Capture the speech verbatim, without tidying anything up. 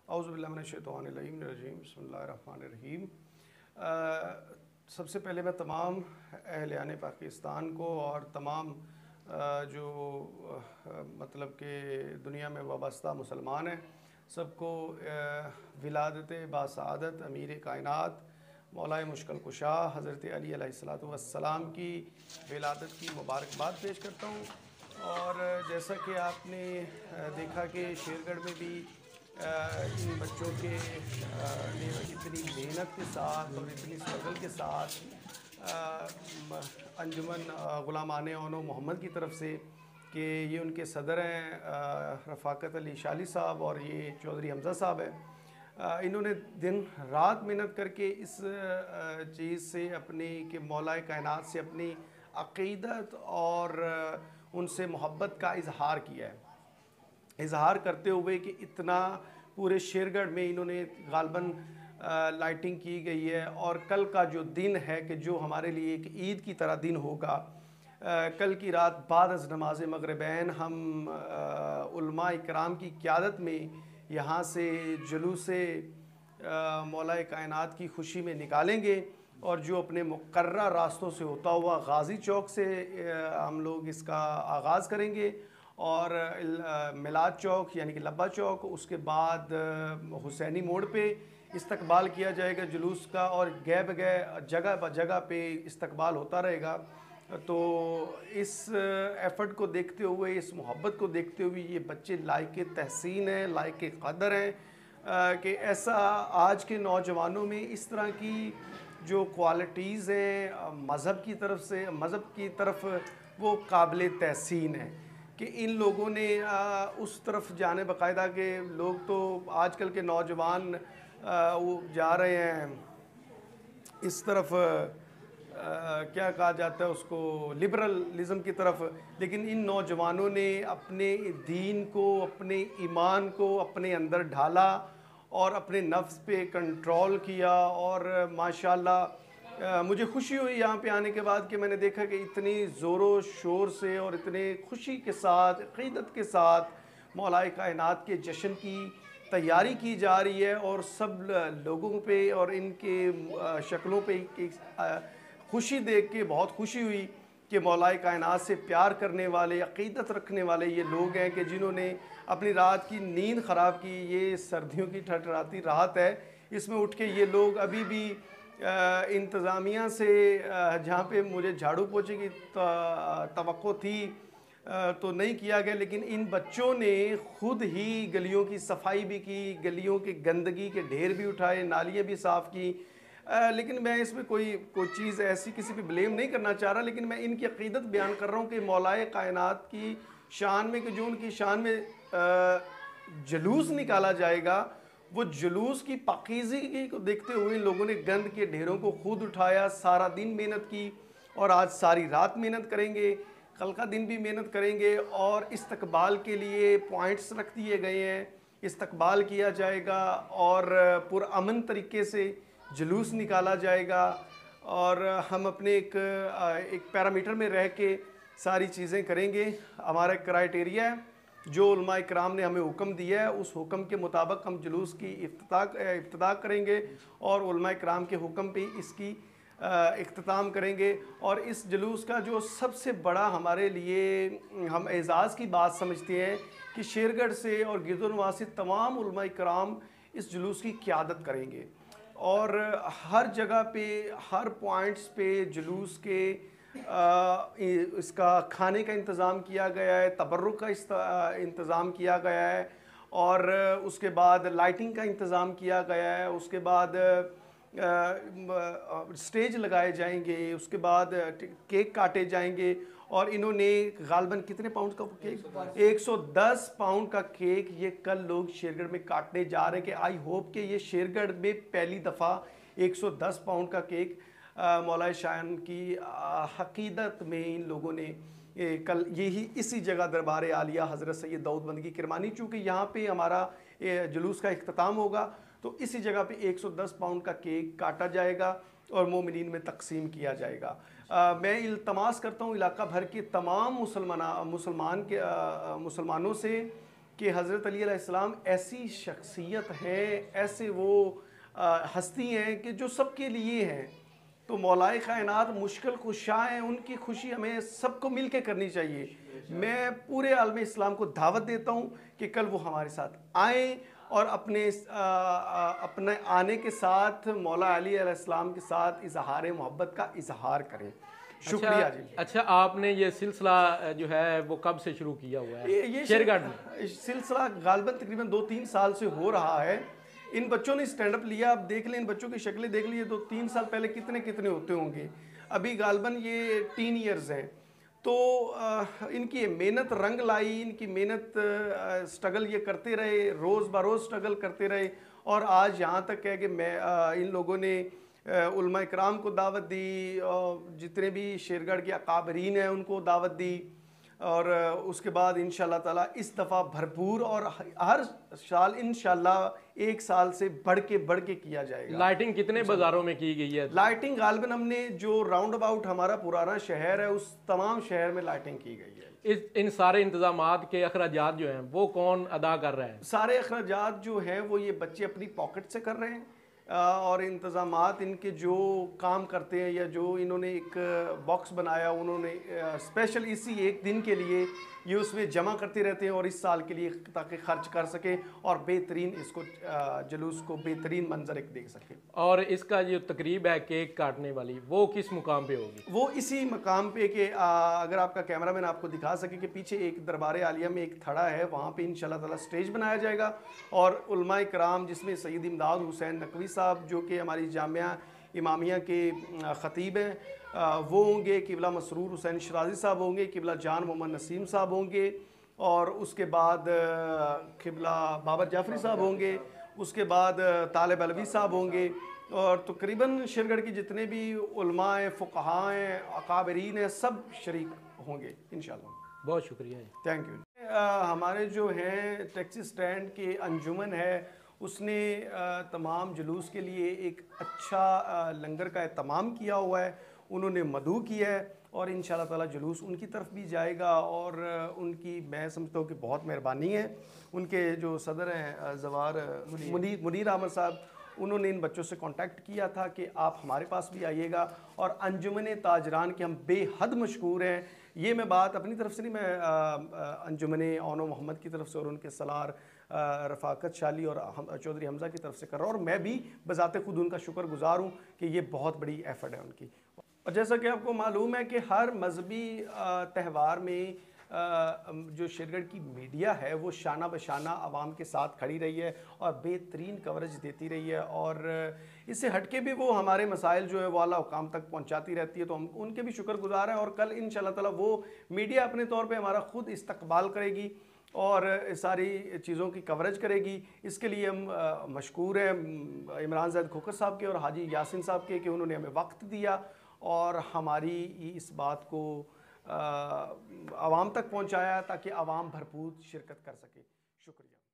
اعوذ باللہ من الشیطان الرجیم بسم اللہ الرحمن الرحیم۔ سب سے پہلے میں تمام اہلیان پاکستان کو اور تمام جو مطلب کہ دنیا میں وابستہ مسلمان ہیں سب کو ولادت باسعادت امیر کائنات مولا مشکل کشا حضرت علی علیہ الصلوۃ والسلام کی ولادت کی مبارکباد پیش کرتا ہوں۔ اور جیسا کہ آپ نے دیکھا کہ شیرگڑھ میں بھی ان بچوں کے اتنی محنت کے ساتھ اور اتنی اسٹرگل کے ساتھ انجمن غلامان اونو محمد کی طرف سے کہ یہ ان کے صدر ہیں رفاقت علی شالی صاحب اور یہ چودھری حمزہ صاحب ہیں، انہوں نے دن رات محنت کر کے اس چیز سے اپنی کہ مولا کائنات سے اپنی عقیدت اور ان سے محبت کا اظہار کیا ہے، اظہار کرتے ہوئے کہ اتنا پورے شیرگڑھ میں انہوں نے غالباً لائٹنگ کی گئی ہے۔ اور کل کا جو دن ہے کہ جو ہمارے لیے ایک عید کی طرح دن ہوگا، کل کی رات بعد از نماز مغربین ہم علماء اکرام کی قیادت میں یہاں سے جلوس مولا کائنات کی خوشی میں نکالیں گے، اور جو اپنے مقررہ راستوں سے ہوتا ہوا غازی چوک سے ہم لوگ اس کا آغاز کریں گے، اور میلاد چوک یعنی کہ لبا چوک، اس کے بعد حسینی موڑ پہ استقبال کیا جائے گا جلوس کا، اور گے بگے جگہ بہ جگہ پہ استقبال ہوتا رہے گا۔ تو اس ایفرٹ کو دیکھتے ہوئے، اس محبت کو دیکھتے ہوئے یہ بچے لائق تحسین ہیں، لائق قدر ہیں کہ ایسا آج کے نوجوانوں میں اس طرح کی جو کوالٹیز ہیں مذہب کی طرف سے مذہب کی طرف وہ قابل تحسین ہیں کہ ان لوگوں نے اس طرف جانے باقاعدہ کہ لوگ تو آج کل کے نوجوان وہ جا رہے ہیں اس طرف کیا کہا جاتا ہے اس کو لبرلزم کی طرف، لیکن ان نوجوانوں نے اپنے دین کو، اپنے ایمان کو اپنے اندر ڈھالا اور اپنے نفس پہ کنٹرول کیا، اور ماشاءاللہ مجھے خوشی ہوئی یہاں پہ آنے کے بعد کہ میں نے دیکھا کہ اتنی زور و شور سے اور اتنے خوشی کے ساتھ عقیدت کے ساتھ مولا کائنات کے جشن کی تیاری کی جا رہی ہے، اور سب لوگوں پہ اور ان کے شکلوں پہ خوشی دیکھ کے بہت خوشی ہوئی کہ مولا کائنات سے پیار کرنے والے، عقیدت رکھنے والے یہ لوگ ہیں کہ جنہوں نے اپنی رات کی نیند خراب کی۔ یہ سردیوں کی ٹھٹھراتی رات ہے، اس میں اٹھ کے یہ لوگ ابھی بھی انتظامیہ سے جہاں پہ مجھے جھاڑو پوچھے کی توقع تھی تو نہیں کیا گیا، لیکن ان بچوں نے خود ہی گلیوں کی صفائی بھی کی، گلیوں کے گندگی کے ڈھیر بھی اٹھائے، نالیاں بھی صاف کی۔ لیکن میں اس میں کوئی کوئی چیز ایسی کسی پہ بلیم نہیں کرنا چاہ رہا، لیکن میں ان کی عقیدت بیان کر رہا ہوں کہ مولا کائنات کی شان میں کہ جو ان کی شان میں جلوس نکالا جائے گا، وہ جلوس کی پاکیزگی کو دیکھتے ہوئے ان لوگوں نے گند کے ڈھیروں کو خود اٹھایا، سارا دن محنت کی، اور آج ساری رات محنت کریں گے، کل کا دن بھی محنت کریں گے، اور استقبال کے لیے پوائنٹس رکھ دیے گئے ہیں، استقبال کیا جائے گا اور پرامن طریقے سے جلوس نکالا جائے گا، اور ہم اپنے ایک ایک پیرامیٹر میں رہ کے ساری چیزیں کریں گے۔ ہمارا ایک کرائیٹیریا ہے جو علماء اکرام نے ہمیں حکم دیا ہے، اس حکم کے مطابق ہم جلوس کی افتتاح افتتاح کریں گے، اور علماء اکرام کے حکم پہ اس کی اختتام کریں گے۔ اور اس جلوس کا جو سب سے بڑا ہمارے لیے ہم اعزاز کی بات سمجھتے ہیں کہ شیرگڑھ سے اور گرد و نواح سے تمام علماء اکرام اس جلوس کی قیادت کریں گے، اور ہر جگہ پہ ہر پوائنٹس پہ جلوس کے اس کا کھانے کا انتظام کیا گیا ہے، تبرک کا انتظام کیا گیا ہے، اور اس کے بعد لائٹنگ کا انتظام کیا گیا ہے، اس کے بعد سٹیج لگائے جائیں گے، اس کے بعد کیک کاٹے جائیں گے، اور انہوں نے غالباً کتنے پاؤنڈ کا کیک؟ ایک سو دس پاؤنڈ کا کیک یہ کل لوگ شیرگڑھ میں کاٹنے جا رہے ہیں کہ آئی ہوپ کہ یہ شیرگڑھ میں پہلی دفعہ ایک سو دس پاؤنڈ کا کیک مولا شان کی عقیدت میں ان لوگوں نے کل یہی اسی جگہ دربار عالیہ حضرت سید داؤد بندگی کرمانی، چونکہ یہاں پہ ہمارا جلوس کا اختتام ہوگا تو اسی جگہ پہ ایک سو دس پاؤنڈ کا کیک کاٹا جائے گا اور مومنین میں تقسیم کیا جائے گا۔ میں التماس کرتا ہوں علاقہ بھر کے تمام مسلمان مسلمان کے مسلمانوں سے کہ حضرت علی علیہ السلام ایسی شخصیت ہیں، ایسے وہ ہستی ہیں کہ جو سب کے لیے ہیں. تو مولائے کائنات مشکل کشا ہیں، ان کی خوشی ہمیں سب کو مل کے کرنی چاہیے. میں پورے عالم اسلام کو دعوت دیتا ہوں کہ کل وہ ہمارے ساتھ آئیں اور اپنے اپنے آنے کے ساتھ مولا علی علیہ السلام کے ساتھ اظہار محبت کا اظہار کریں. شکریہ جی. اچھا آپ نے یہ سلسلہ جو ہے وہ کب سے شروع کیا ہوا ہے یہ شیر گارڈ میں؟ سلسلہ غالباً تقریباً دو تین سال سے ہو رہا ہے. ان بچوں نے سٹینڈ اپ لیا، اب دیکھ لیں ان بچوں کی شکلیں دیکھ لیے تو تین سال پہلے کتنے کتنے ہوتے ہوں گے. ابھی غالباً یہ ٹین ایئرز ہیں. تو ان کی محنت رنگ لائی، ان کی محنت سٹرگل یہ کرتے رہے، روز بروز سٹرگل کرتے رہے، اور آج یہاں تک ہے کہ میں ان لوگوں نے علماء اکرام کو دعوت دی، جتنے بھی شیرگڑھ کے اکابرین ہیں ان کو دعوت دی، اور اس کے بعد انشاءاللہ تعالیٰ اس دفعہ بھرپور اور ہر سال انشاءاللہ ایک سال سے بڑھ کے بڑھ کے کیا جائے گا. لائٹنگ کتنے بازاروں میں کی گئی ہے؟ لائٹنگ غالباً ہم نے جو راؤنڈ اباؤٹ ہمارا پرانا شہر ہے اس تمام شہر میں لائٹنگ کی گئی ہے. اس ان سارے انتظامات کے اخراجات جو ہیں وہ کون ادا کر رہے ہیں؟ سارے اخراجات جو ہیں وہ یہ بچے اپنی پاکٹ سے کر رہے ہیں، اور انتظامات ان کے جو کام کرتے ہیں یا جو انہوں نے ایک باکس بنایا انہوں نے اسپیشل اسی ایک دن کے لیے یہ اس میں جمع کرتے رہتے ہیں اور اس سال کے لیے تاکہ خرچ کر سکیں اور بہترین اس کو جلوس کو بہترین منظر ایک دیکھ سکیں. اور اس کا جو تقریب ہے کیک کاٹنے والی وہ کس مقام پہ ہوگی؟ وہ اسی مقام پہ کہ اگر آپ کا کیمرہ مین آپ کو دکھا سکے کہ پیچھے ایک دربار عالیہ میں ایک تھڑا ہے، وہاں پہ انشاءاللہ تعالیٰ سٹیج بنایا جائے گا، اور علماء کرام جس میں سید امداد حسین نقوی صاحب جو کہ ہماری جامعہ امامیہ کے خطیب ہیں وہ ہوں گے، قبلہ مسرور حسین شرازی صاحب ہوں گے، قبلہ جان محمد نسیم صاحب ہوں گے، اور اس کے بعد قبلہ بابر جعفری صاحب ہوں گے، اس کے بعد طالب علوی صاحب ہوں گے، اور تقریباً شیرگڑھ کی جتنے بھی علماء ہیں، فقہاء ہیں، اکابرین ہیں، سب شریک ہوں گے انشاءاللہ. بہت شکریہ. Thank you. ہمارے جو ہیں ٹیکسی سٹینڈ کے انجمن ہے اس نے تمام جلوس کے لیے ایک اچھا لنگر کا اہتمام کیا ہوا ہے، انہوں نے مدعو کیا ہے، اور انشاءاللہ تعالیٰ جلوس ان کی طرف بھی جائے گا، اور ان کی میں سمجھتا ہوں کہ بہت مہربانی ہے. ان کے جو صدر ہیں زوار منیر منیر احمد صاحب، انہوں نے ان بچوں سے کانٹیکٹ کیا تھا کہ آپ ہمارے پاس بھی آئیے گا، اور انجمن تاجران کے ہم بے حد مشکور ہیں. یہ میں بات اپنی طرف سے نہیں، میں انجمن اونو محمد کی طرف سے اور ان کے سالار رفاقت شالی اور چودھری حمزہ کی طرف سے کر رہا ہوں، اور میں بھی بذات خود ان کا شکر گزار ہوں کہ یہ بہت بڑی ایفرٹ ہے ان کی. اور جیسا کہ آپ کو معلوم ہے کہ ہر مذہبی تہوار میں جو شیرگڑھ کی میڈیا ہے وہ شانہ بشانہ عوام کے ساتھ کھڑی رہی ہے اور بہترین کوریج دیتی رہی ہے، اور اس سے ہٹ کے بھی وہ ہمارے مسائل جو ہے وہ اعلیٰ حکام تک پہنچاتی رہتی ہے، تو ہم ان کے بھی شکر گزار ہیں. اور کل انشاءاللہ تعالیٰ وہ میڈیا اپنے طور پہ ہمارا خود استقبال کرے گی اور ساری چیزوں کی کوریج کرے گی. اس کے لیے ہم مشکور ہیں عمران زید کھوکر صاحب کے اور حاجی یاسین صاحب کے کہ انہوں نے ہمیں وقت دیا اور ہماری اس بات کو عوام تک پہنچایا تاکہ عوام بھرپور شرکت کر سکے. شکریہ.